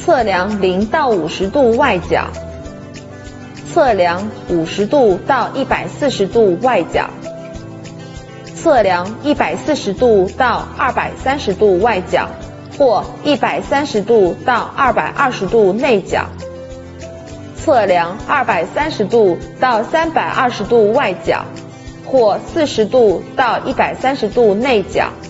测量0到50度外角，测量50度到140度外角，测量140度到230度外角或130度到220度内角，测量230度到320度外角或40度到130度内角。